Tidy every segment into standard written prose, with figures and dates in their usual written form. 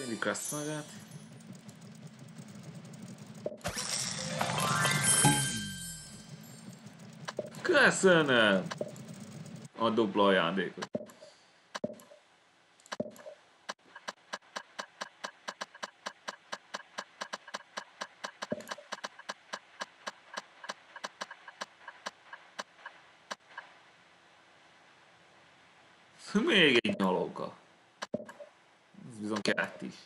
Candy Crush magát. Köszönöm a dupla ajándékot. Még egy nyalóka. Ez bizony kellett is.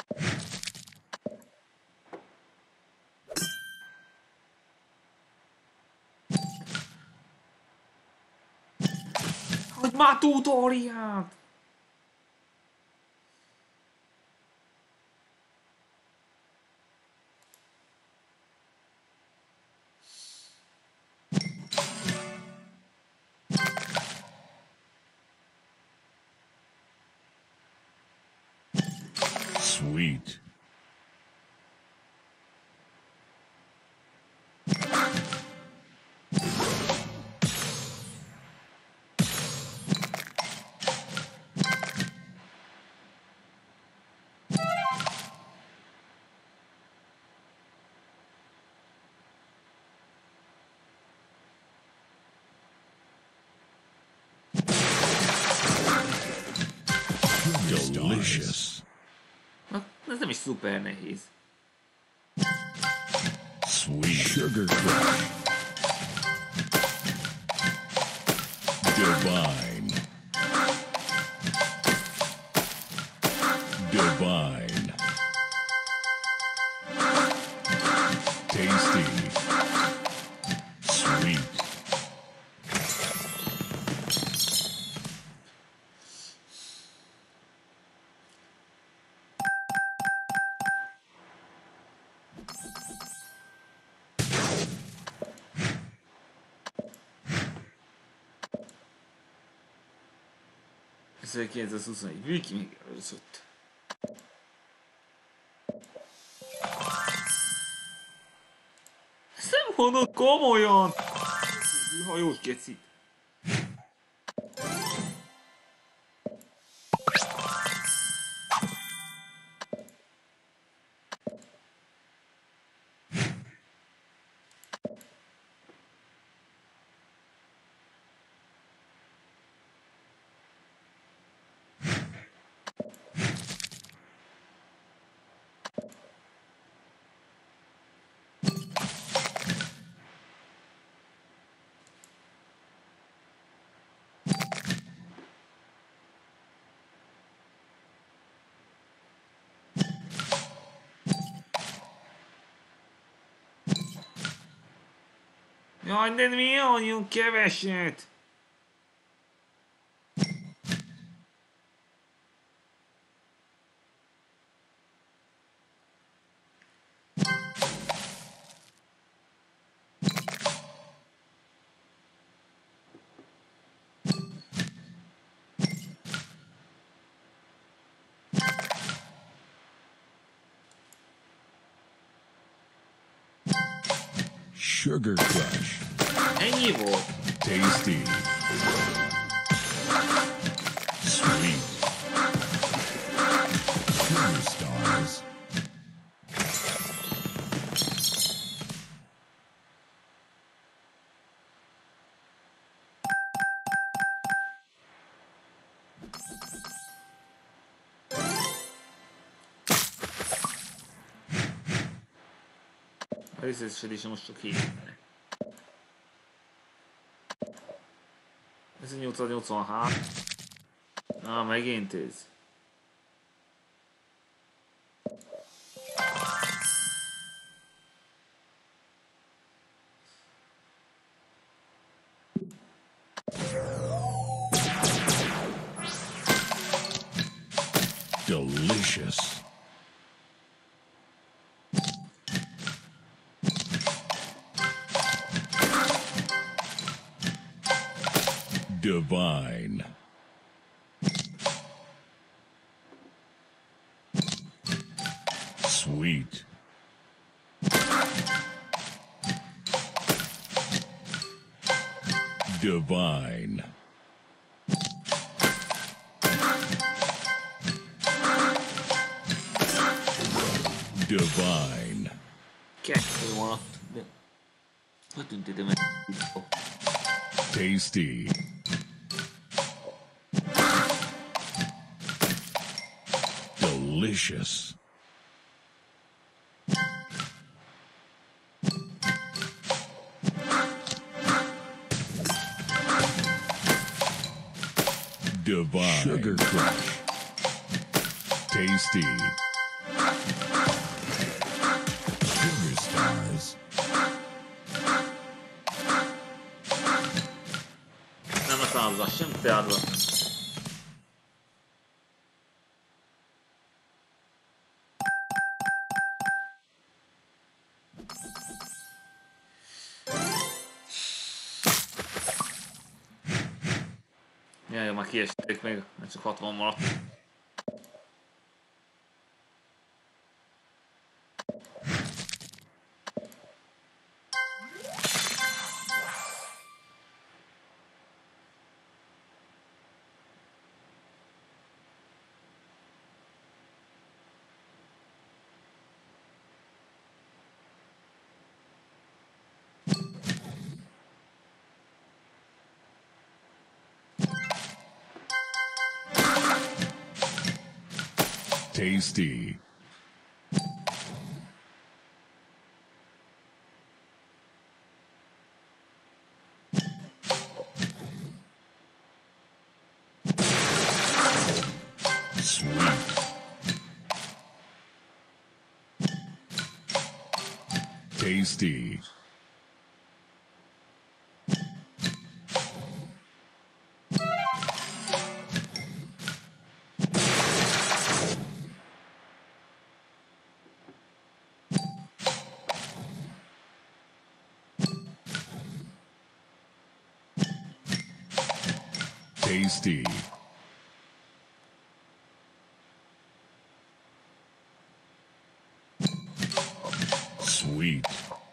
Hogy már tutoriát! Sweet. Delicious. Ez nem is szuper nehéz. Sweet sugar crush. Divine. Divine. Tasty. Sweet. Ez 1921. Viki még előzött. Ezt nem mondod komolyan! Hajós geci. Jaj, de mi olyan keveset? Sugar crush. Ennyi volt. Tasty. Sweet. Sugar stars. A részesedése most csak 7. 1883. Megint ez. Delicious. Divine. Sweet. Divine. Divine. Kettő van ott. De... Hogy tűnt ide meg? Tasty. Delicious. Divine. Sugar Crush. Tasty. Sugar Stars. Nem a százal, sem teádva. Jaj, már kiesték még, mert csak 60 maradt. Tasty. Sweet. Tasty. Tasty. Sweet.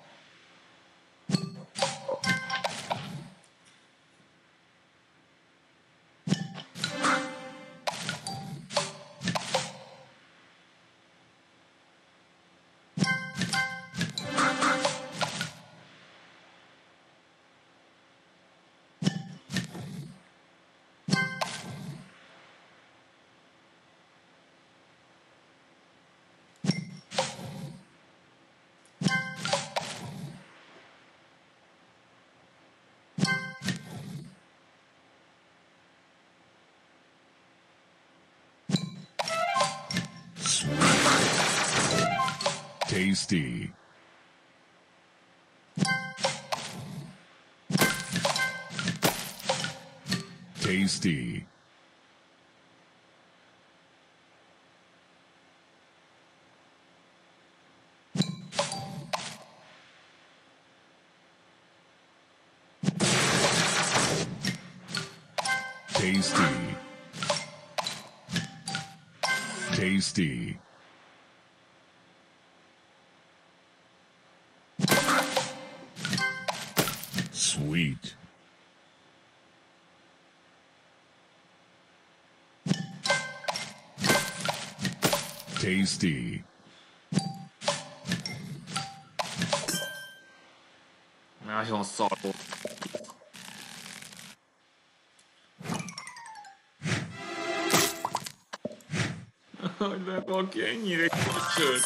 Tasty. Tasty. Tasty. Tasty. Sweet. Tasty. Nagyon szar volt. Hogy lehet valaki ennyire köcsög?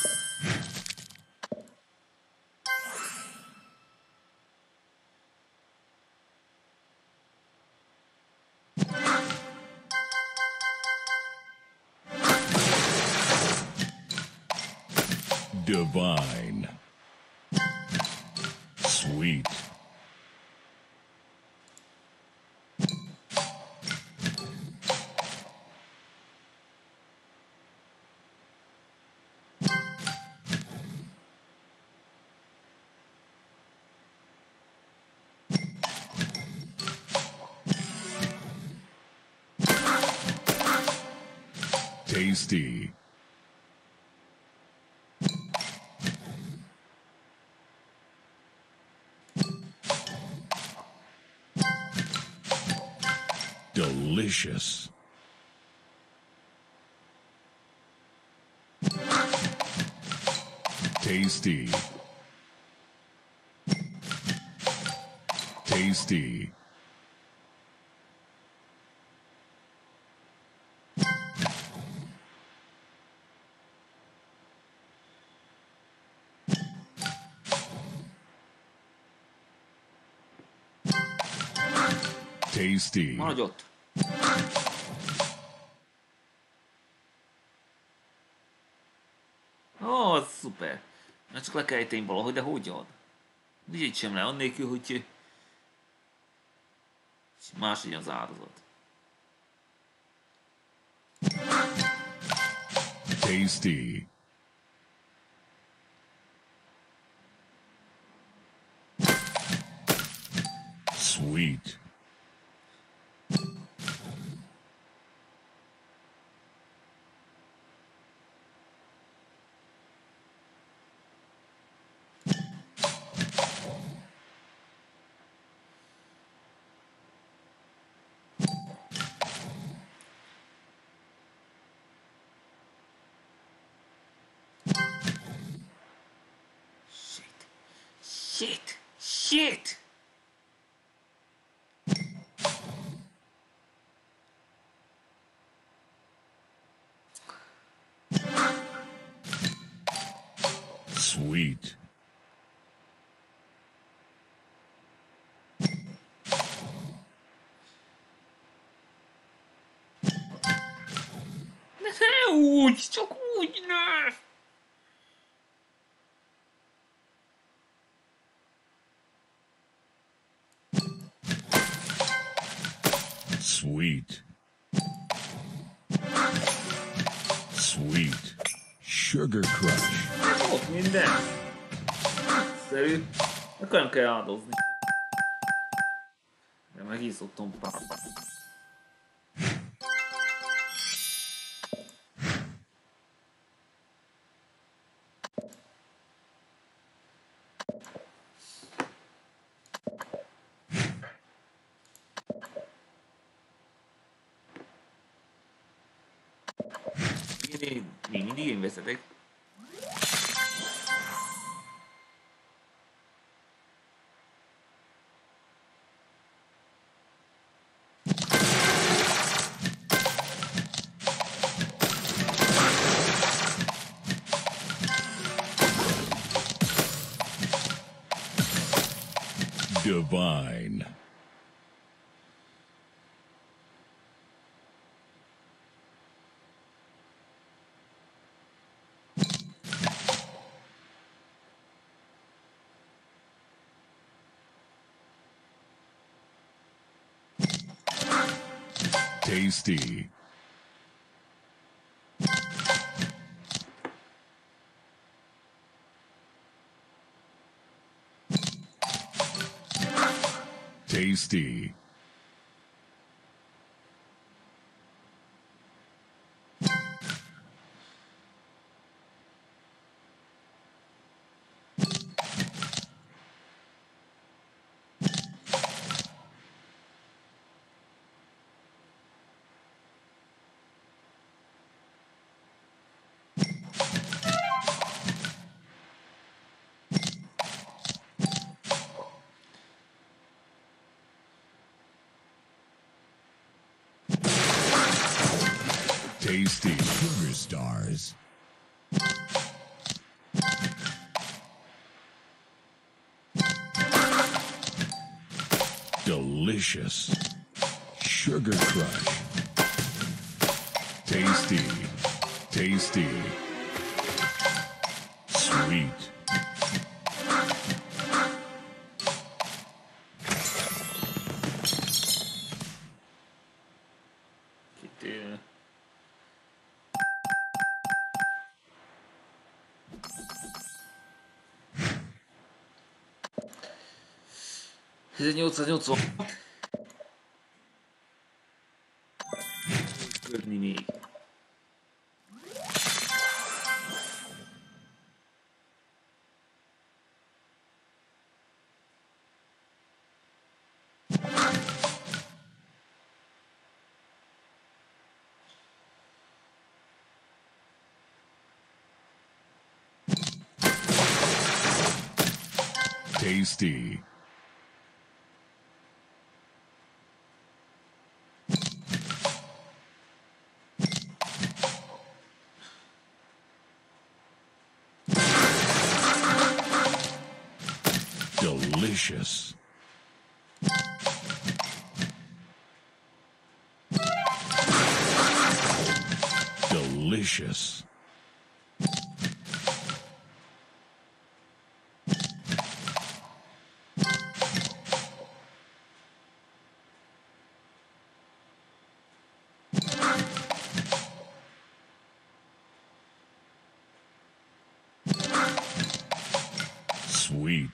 Divine. Sweet. Tasty. Delicious. Tasty. Tasty. Tasty. Maradj ott. Ó, szuper. Na csak le kell ejteni valahogy, de hogyan? Így sem le, annélkül, hogy más legyen az áldozat. Tasty. Sweet. Shit! Shit! Sweet. Ne úgy, csak úgy, ne! Sweet. Sweet. Sugar Crush. Ott minden. Szerű. Akkor nem kell áldozni. De megiszottam pár. Még mindig én veszetek. Divine. Tasty. Tasty. Tasty. Sugar Stars. Delicious. Sugar Crush. Tasty. Tasty. Sweet. Kitűnő. Ez egy 880. Ködni még. Tasty. Delicious. Delicious. Sweet.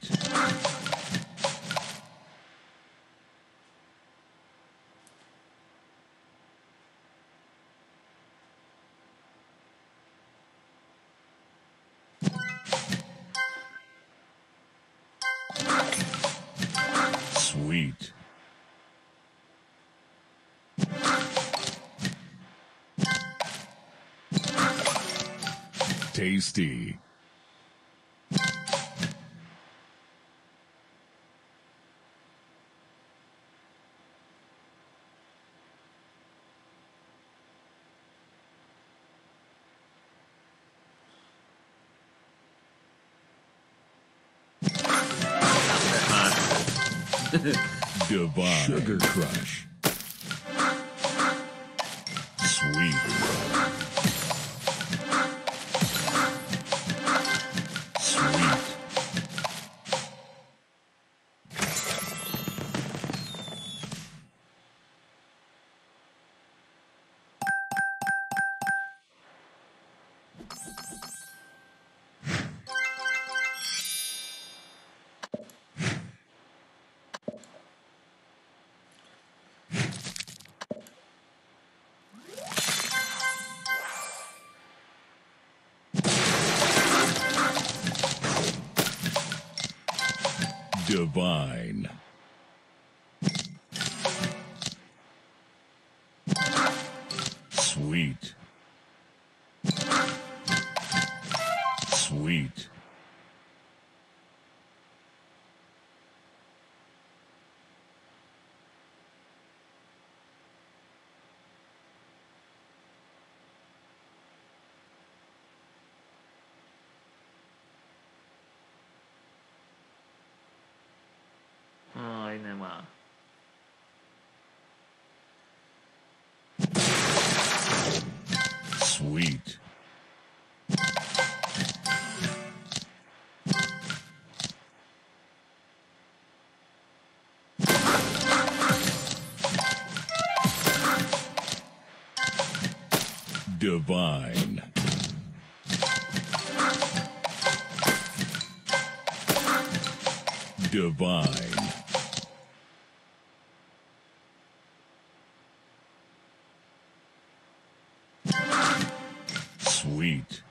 Sweet. Tasty. Divine. Sugar Crush. Sweet. Sweet. Divine. Sweet. Sweet. Ai, nem áll. Sweet. Divine. Divine. Sweet.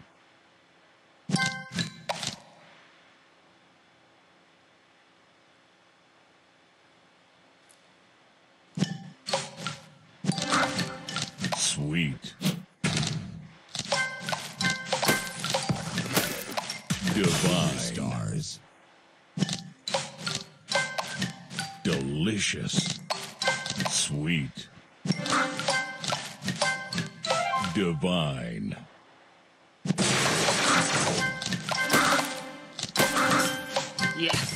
Sweet. Divine. Stars. Delicious. Sweet. Divine. Yes!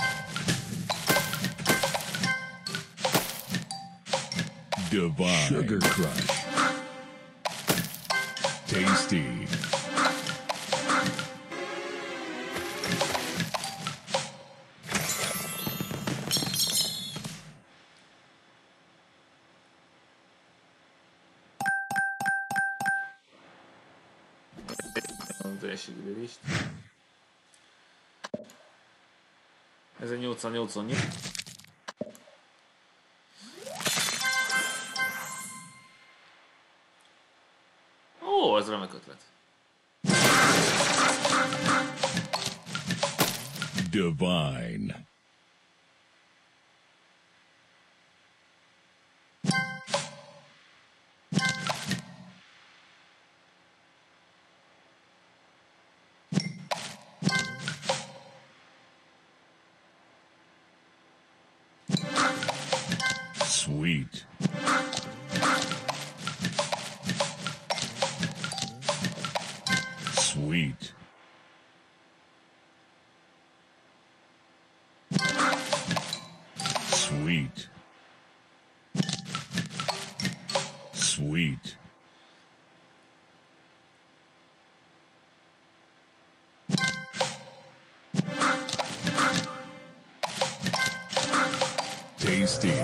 Divine. Sugar Crush. Tasty. Nem teljesít list. 1888. Ó, ez remek ötlet. Divine. Sweet. Sweet. Sweet. Sweet. Tasty.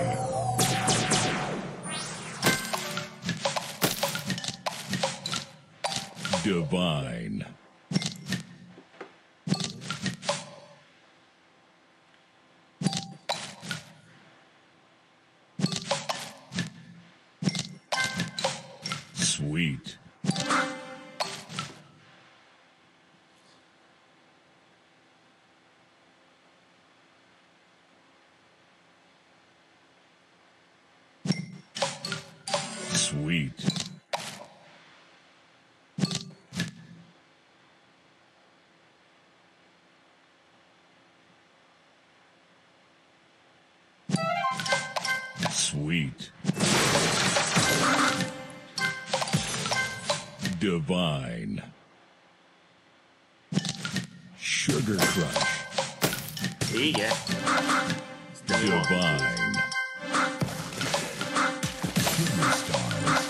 Divine. Sweet. Sweet. Sweet. Divine. Sugar Crush. Igen. Ez de mi van? Divine. Sugar Stars.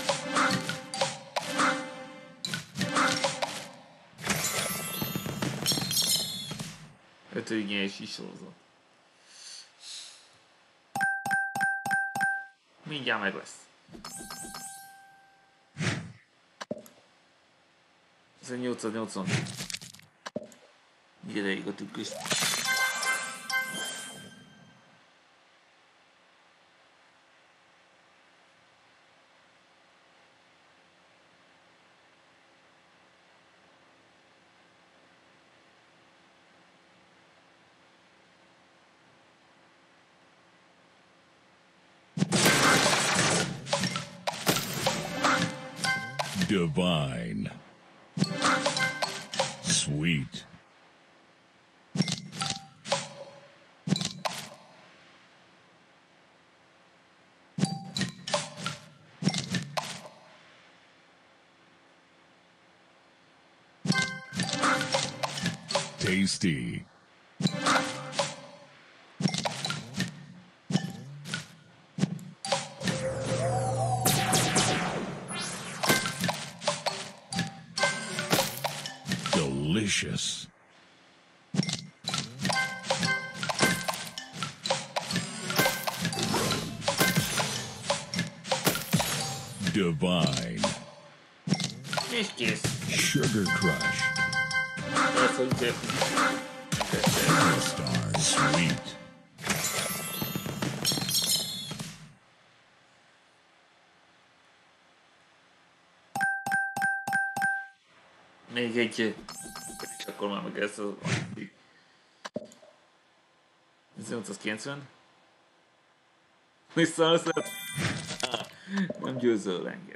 Ötögényes is sorozat. Mindjárt meg lesz. Ez a 880. Így elég a tükrös. Divine. Sweet. Tasty. Delicious. Divine. És kész. Sugar Crush. Ez, hogy szép. Sugar Stars. Sweet. Még egy. És akkor már meg lesz az addig. 1890. Visszaaszed. Nem győzöl engem.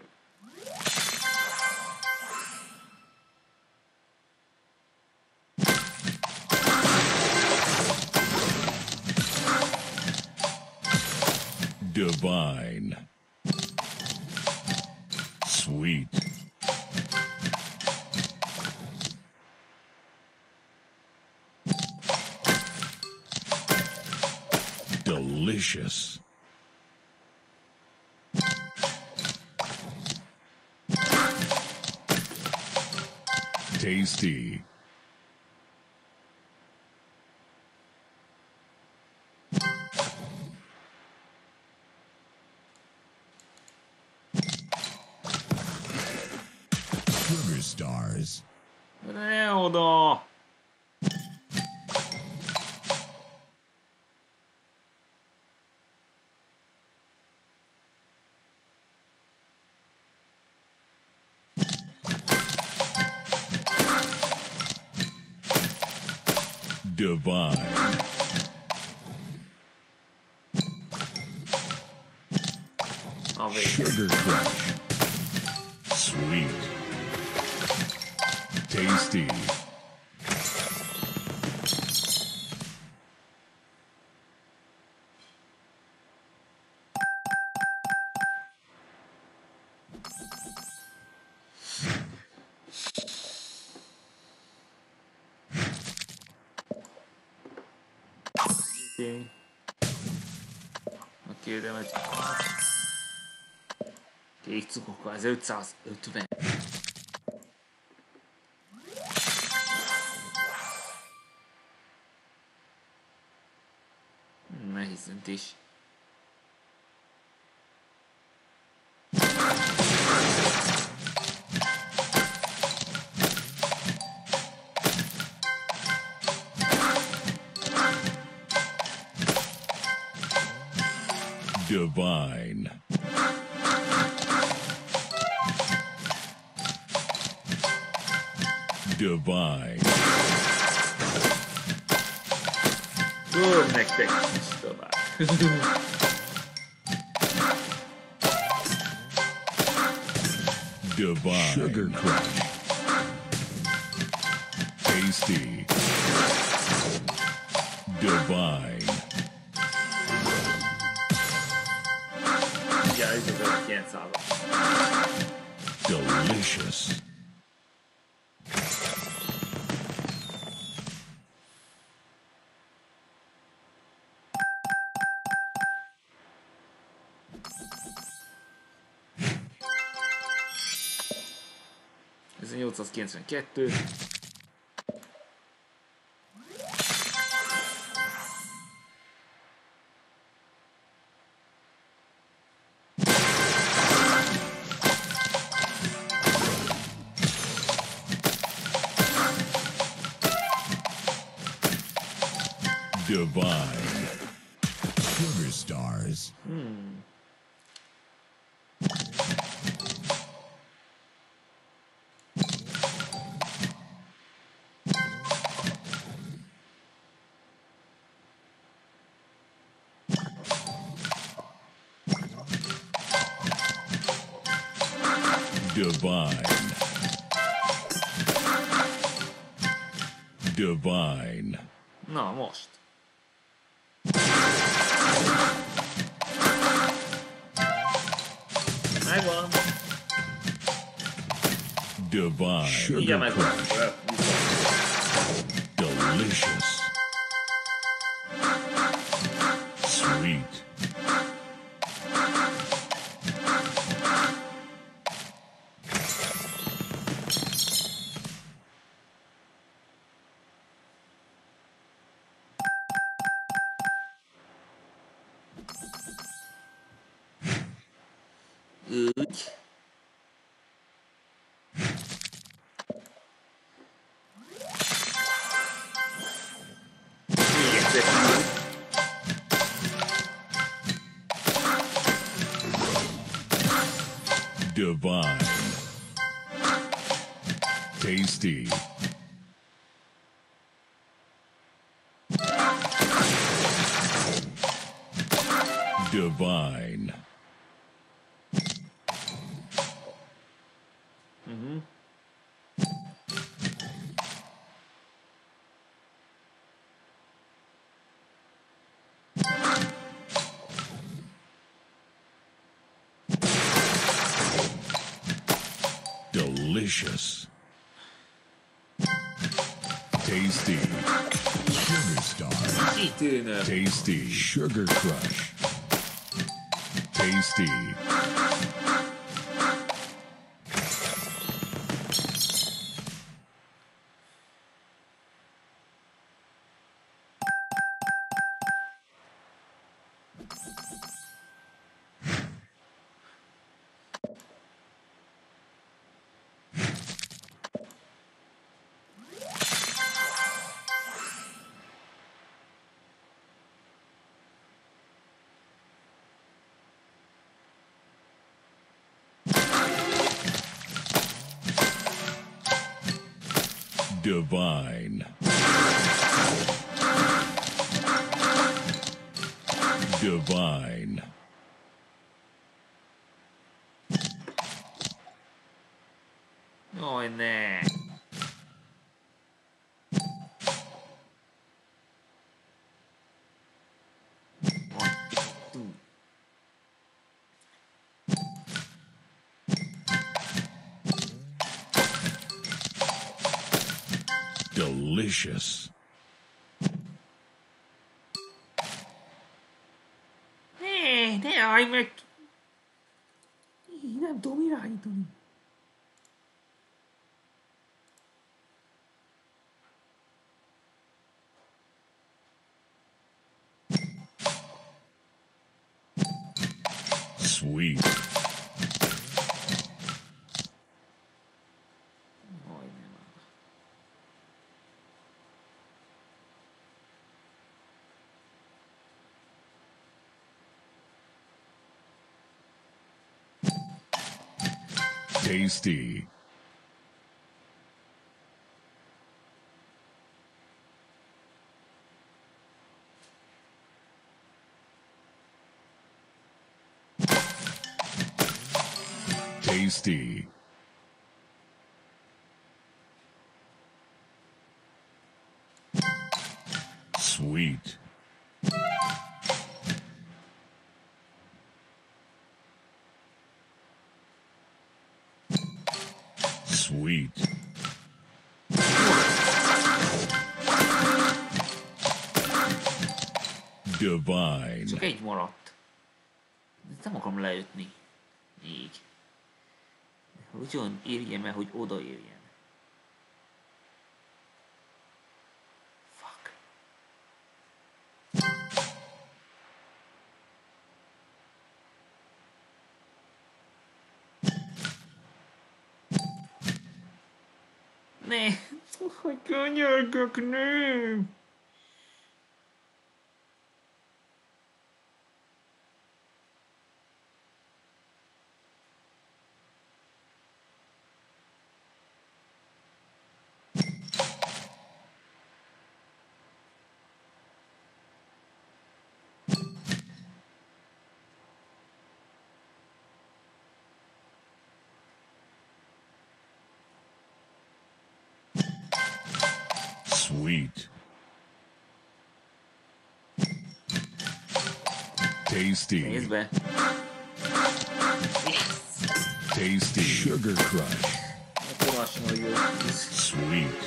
Divine. Sweet. Delicious. Tasty. Sugar Stars. Ne oda! Divine. A vég. Sugar Crush. Sweet. Tasty. történik. A kérdemet. Kék cukokkal, ez 550. Nehéz döntés. Divine. Divine. Tudom nektek is tovább. Divine. Sugar Crush. Tasty. Divine. Ja, ez az 900. Delicious. Ez a 892. Divine. Sugar Stars. Divine. Divine. Na, most. Megvan. Divine. Igen, Sugar megvan. Crush. Delicious. Sweet. Úgy. Még egyszer. Divine. Tasty. Divine. Delicious. Tasty. Sugar Star. Kitűnő. Tasty. Sugar Crush. Tasty. Divine. Divine. Jaj, ne. Delicious. Állj meg! Így nem tudom irányítani. Sweet. Majdnem. Tasty. Tasty. Sweet. Sweet. Divine. Csak egy maradt. Nem akarom leütni. Így. Ugyan érjem el, hogy odaérjen. Fuck. Ne! Hogy könyörgök, nem! Sweet. Tasty. Nézd be! Tasty. Sugar Crush. Akkor lassan, hogy jó. Sweet.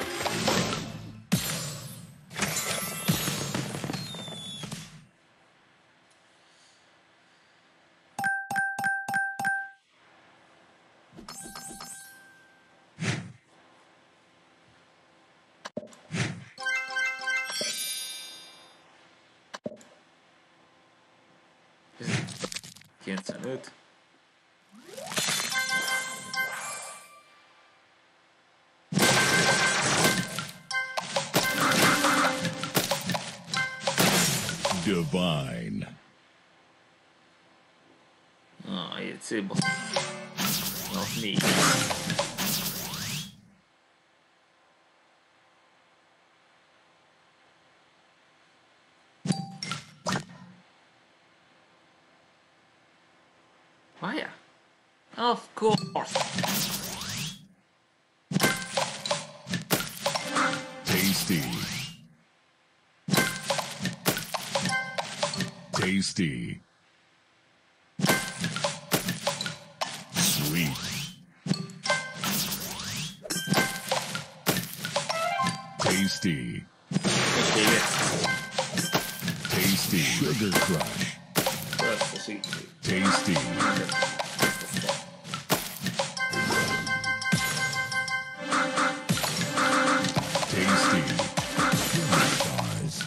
Kilencvenöt. Divine. Egy szép basz. Na, 4. Várjál? Of course. Tasty. Tasty. Sweet. Tasty. Tasty. Sugar Crush. Tasty. Tasty. Sugar Stars.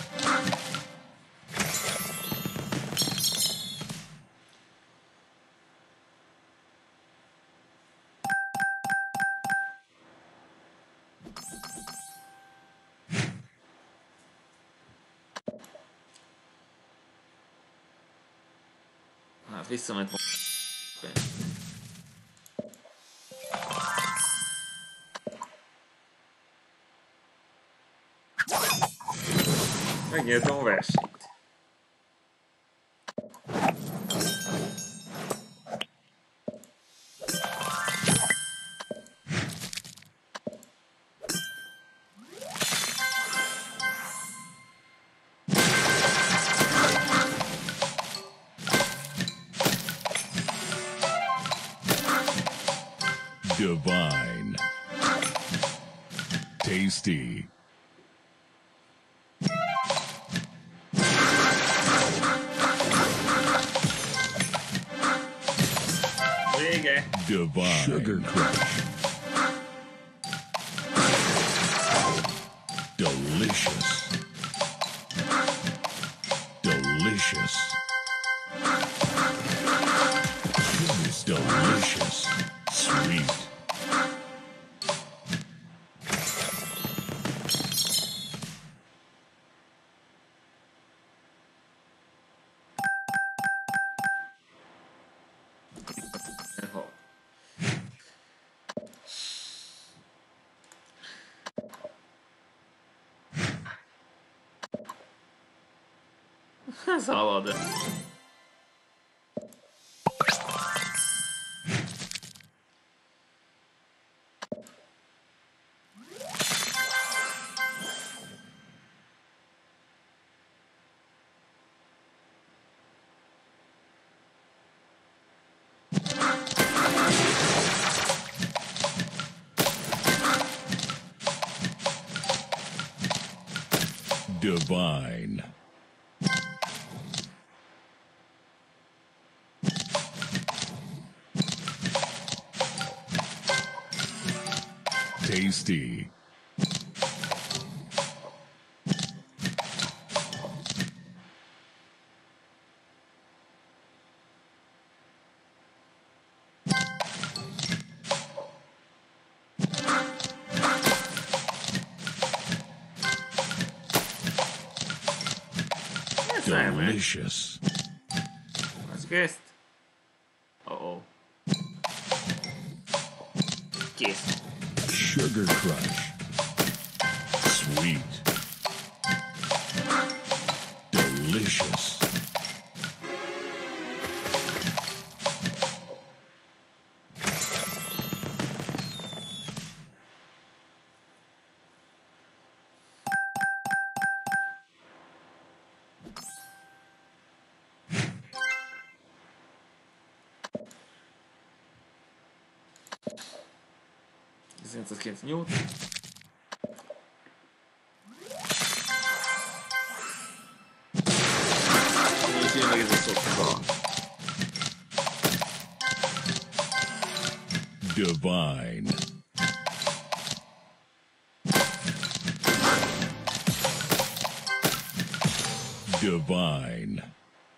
Hát visszament. Megnyertem a versenyt. Divine. Tasty. Vége. Divine. Sugar Crush. Delicious. Delicious. It's delicious. Sweet. Szabad. Divine. Tasty. Delicious. Was kész? Oh. Kész. Sugar Crush. Sweet. Delicious. Ez 998. És én meg ez a szokta. Divine. Divine.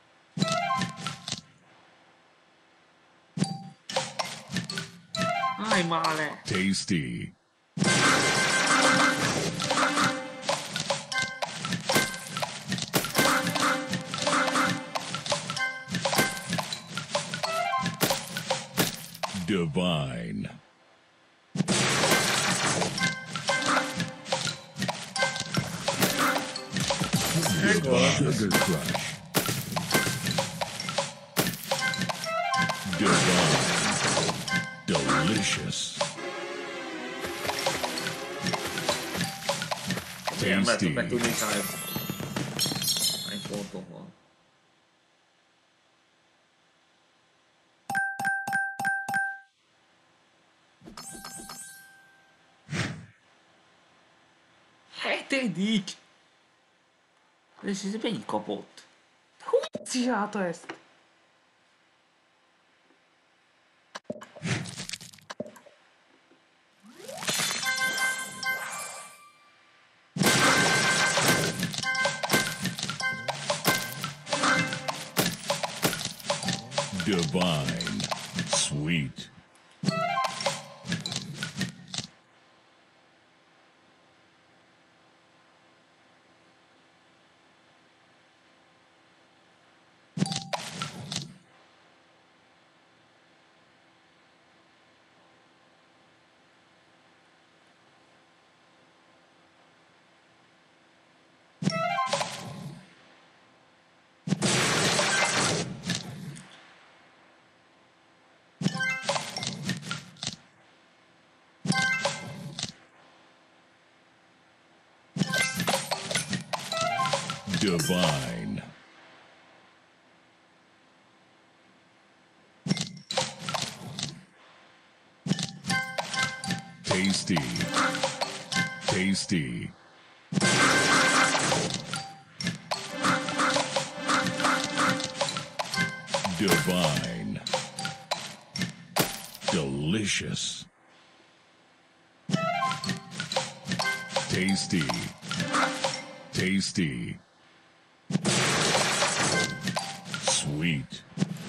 Állj már le! Tasty. Divine. Sugar Crush. Divine. Delicious. Milyen Tasty. meg tudni hány ponton van. Hetedik! És ez mennyit kapott? Hogy csinálta ezt? Divine. Sweet. Divine. Tasty. Tasty. Divine. Delicious. Tasty. Tasty. Sweet.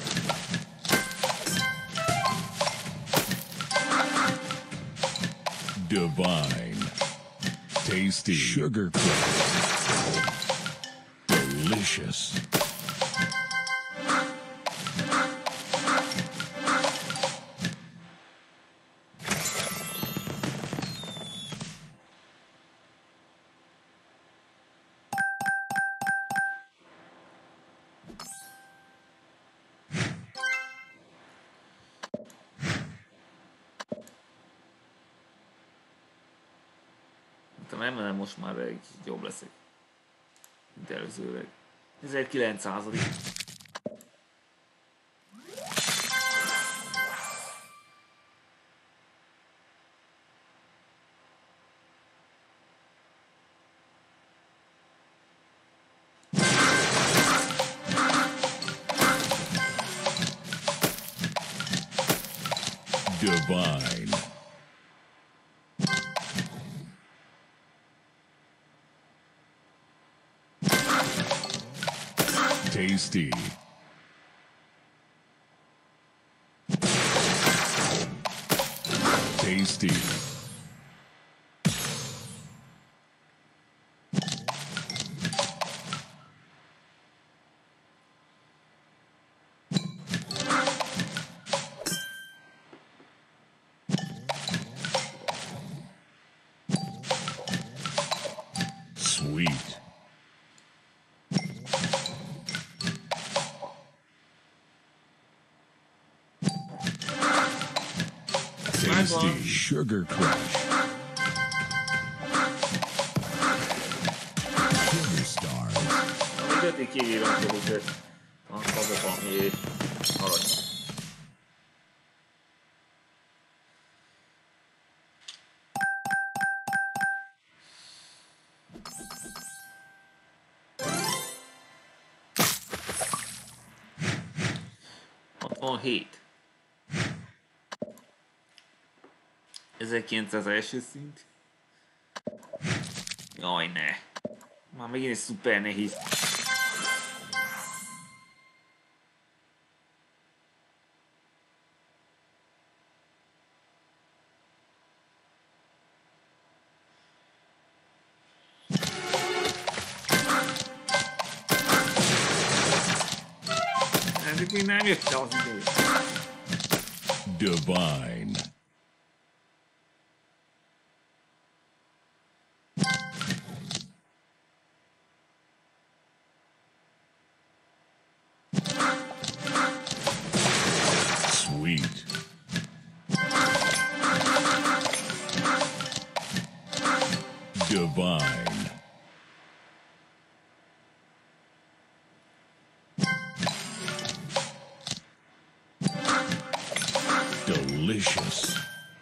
Divine. Tasty. Sugar crush. Delicious. Remélem most már egy jobb leszek, mint előzőleg. 1900. Divine. Tasty. Tasty. Sweet. Tasty. Sugar crush. Sugar stars. Mindjárt kiírom, hogy a kabok, ami arany. Ott van 7. 1900 első szint. Jaj, ne. Már megint egy szuper nehéz. Ezek még nem jött az idő. Divine. Sweet. Divine. Delicious.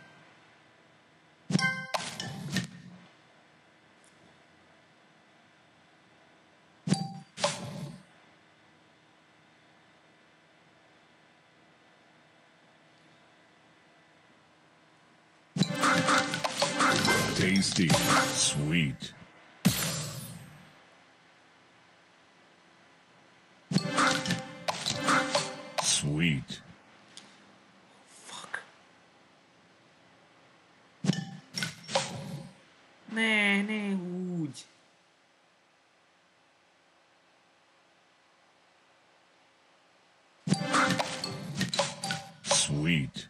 Tasty. Sweet. Sweet. Fuck. Ne úgy. Sweet.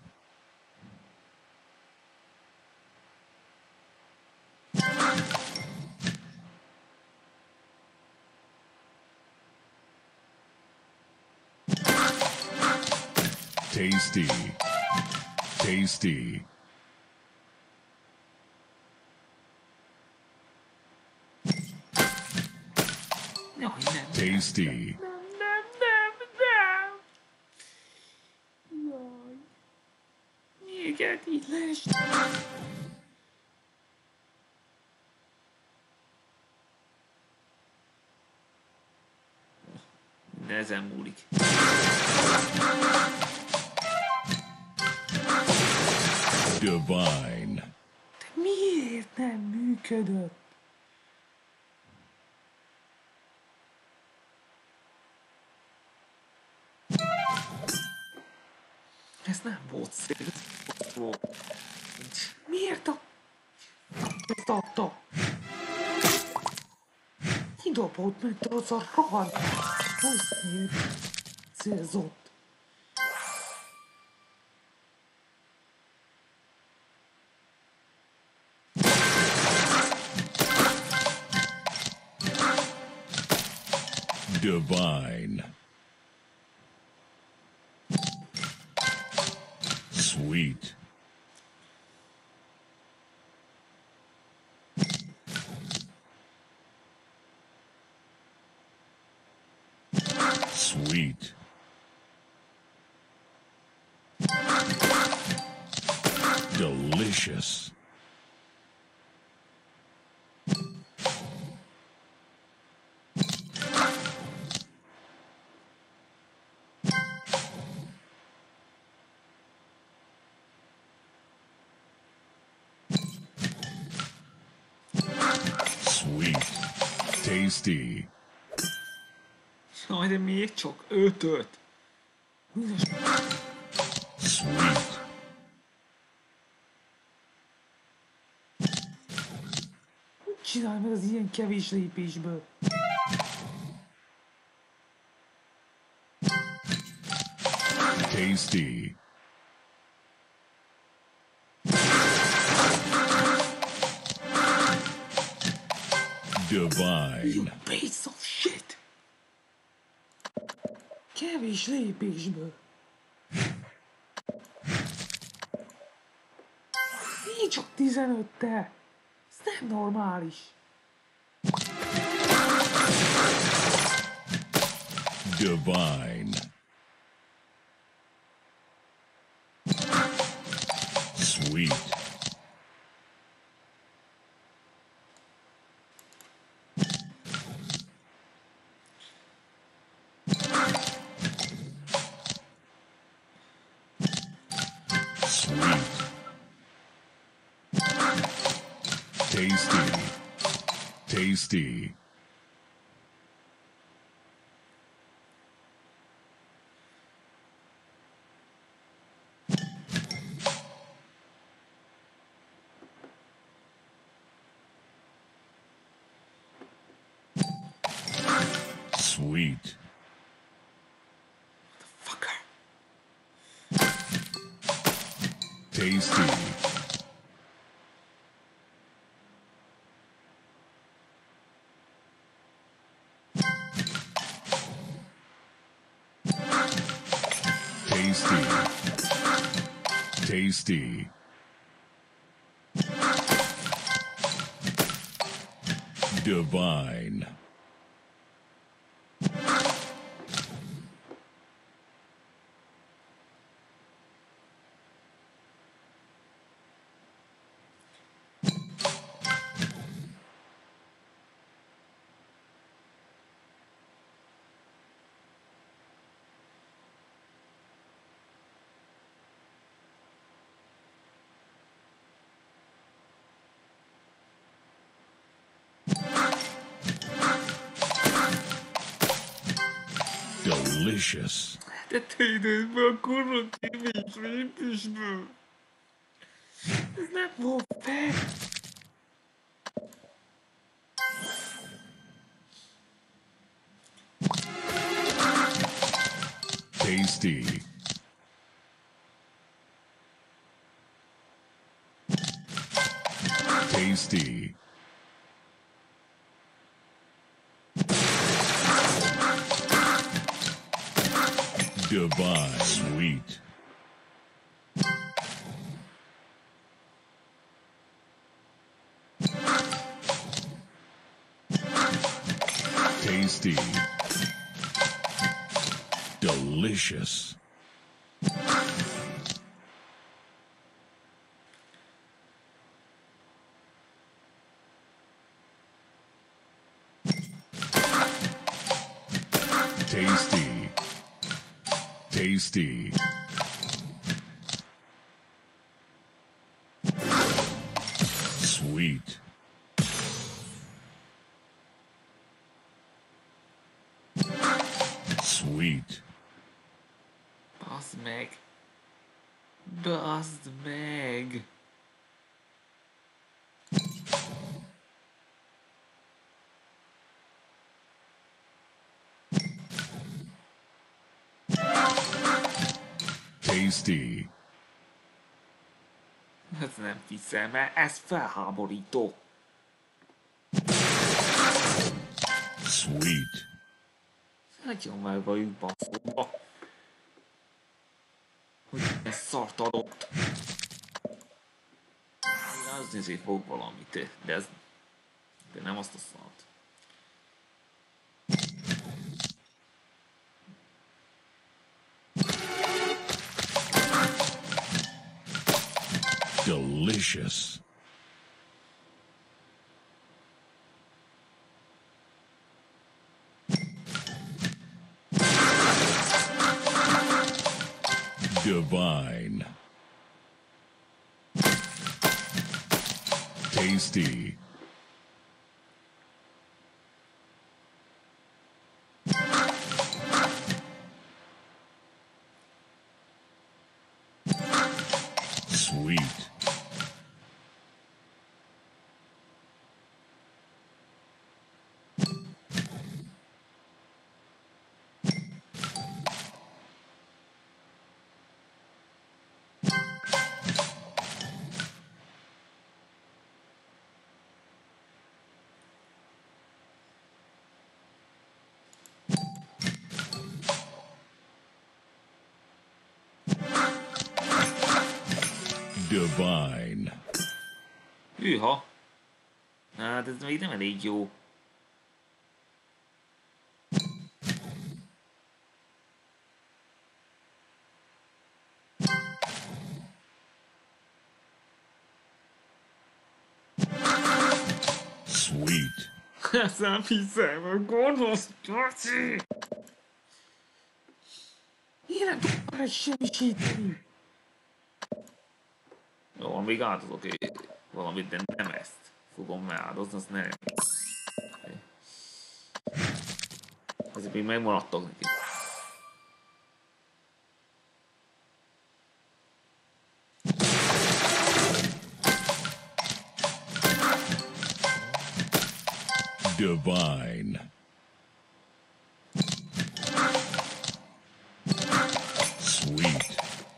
Tasty. Tasty. Jaj, nem. Tasty. Nem. Jaj. Miért kellett így leesni? De ezen múlik. Divine. De miért nem működött? Ez nem volt szép. Miért ezt adta? Kidobott, mert az a rohadt rossz név célzott. Divine. Sweet. Sweet. Delicious. Sweet. Tasty. Jaj, de még csak 5-öt. Sweet. Hogy csinálj meg az ilyen kevés lépésből? Tasty. Divine. Piece of shit! Kevés lépésből. Így csak 15-tel. Ez nem normális. Divine. Sweet. Sweet. Tasty. Tasty. Sweet. Fucker. Tasty. Tasty. Tasty. Divine. Delicious. De tényleg be a kurva kevés lépésből. Ez nem volt fair. Tasty. Tasty. Divine. Sweet. Tasty. Delicious. Tasty. Tasty. Sweet. Sweet. Bazd meg! Bazd meg! Tasty. Ez nem hiszem el, ez felháborító. Sweet. Nagyon meg vagyunk baszóba. Hogy ez szart adott. Én az nézé fog valamit, de nem azt a szart. Delicious. Divine. Tasty. Sweet. Divine. Hűha! Hát ez még nem elég jó. Sweet. Ezt nem hiszem, a gonosz Gyaci! Én nem tudom már semmisíteni. Jó, még áldozok valamit, de nem ezt fogom áldozni, azt nem. Azért még megmaradtak neki. Divine. Sweet.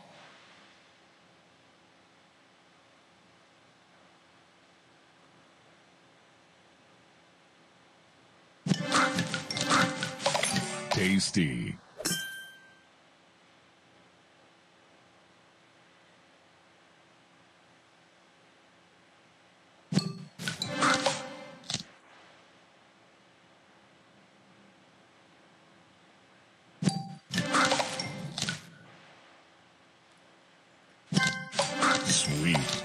Tasty. Sweet.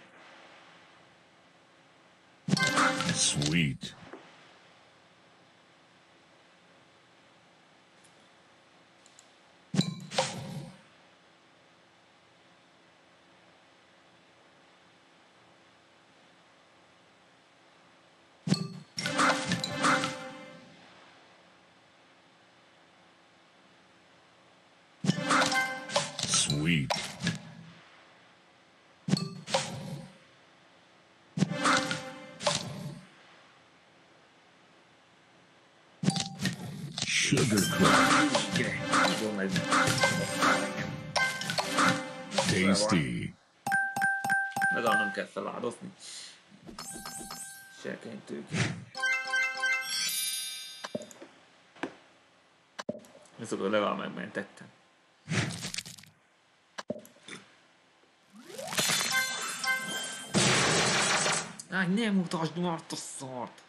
Sweet. Sweet. Sugar crush. Végre! Jó meg. Tasty. Legalább nem kell feláldozni. Serkény tőke. Ezt akkor legalább megmentettem. Áj, nem mutasd már a szart!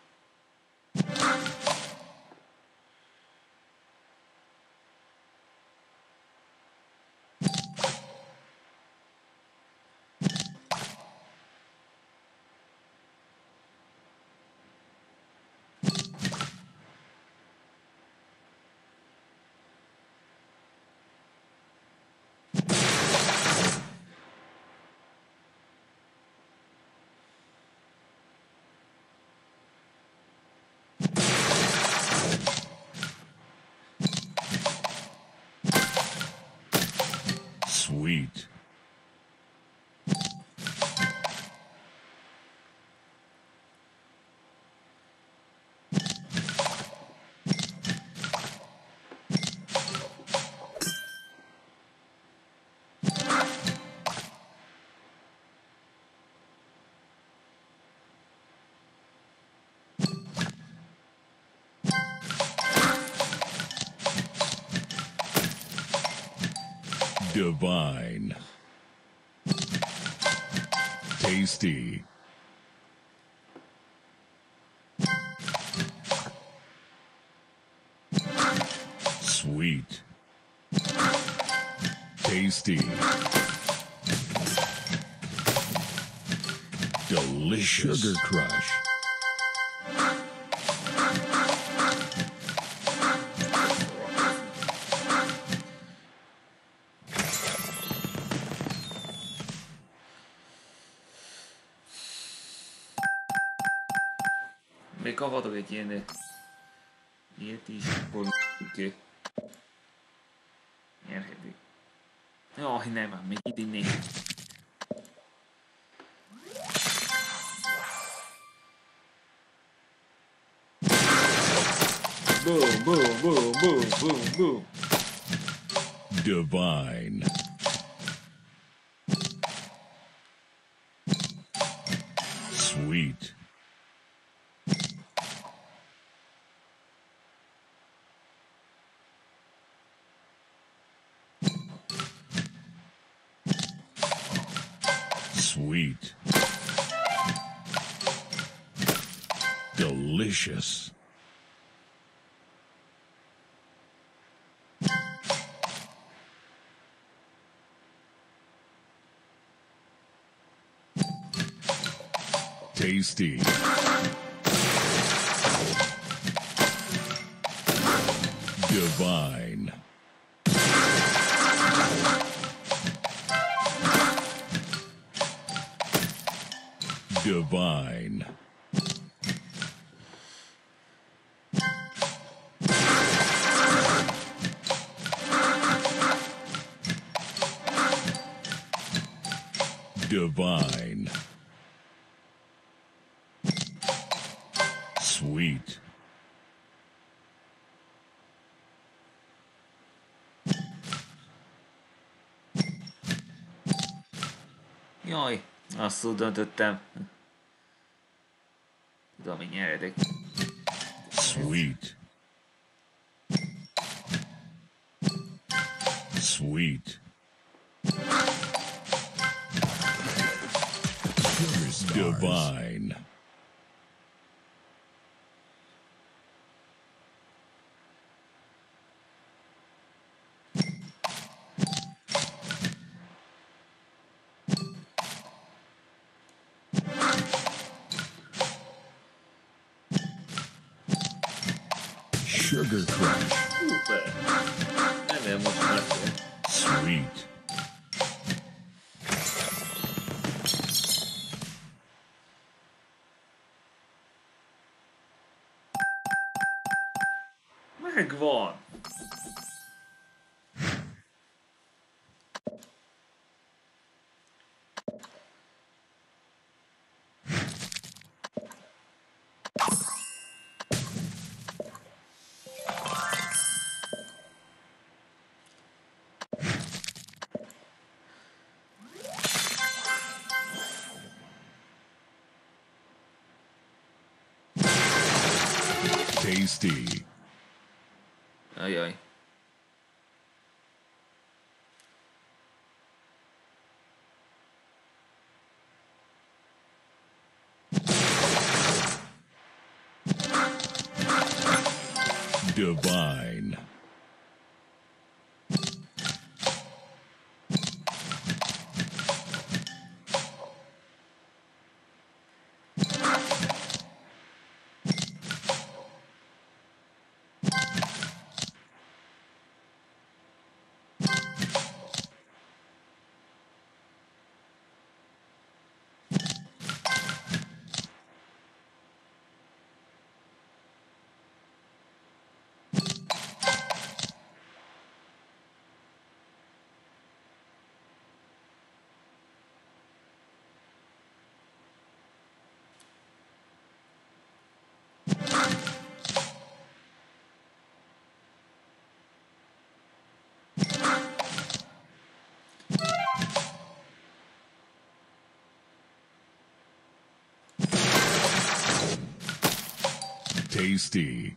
Divine. Tasty. Sweet. Tasty. Delicious. Sugar Crush. Még kavarodok egy ilyen ilyet is, akkor nyerhetik. Jaj, nem, még idén négy. Boom, boom, boom, boom, boom, boom. Divine. Sweet. Sweet. Delicious. Tasty. Divine. Divine. Divine. Sweet. Jaj, azt úgy döntöttem. Tudom, hogy nyeredek. Sweet. Sweet. Divine. Sugar Crush. Szuper! Nem, most már Sweet. megvan! Tasty. Ajaj. Divine. Tasty.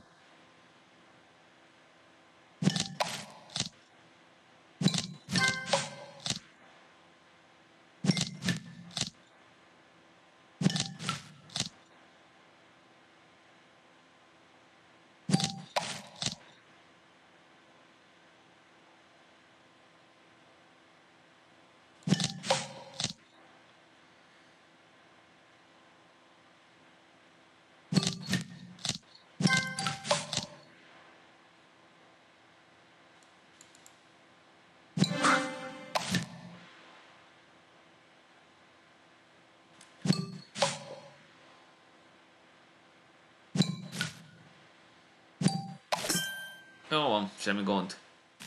Jó van, semmi gond.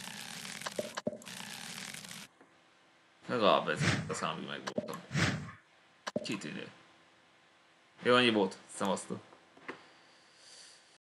Legalább ez a számig megvoltam. Kitűnő. Jó, annyi volt. Szevasztok.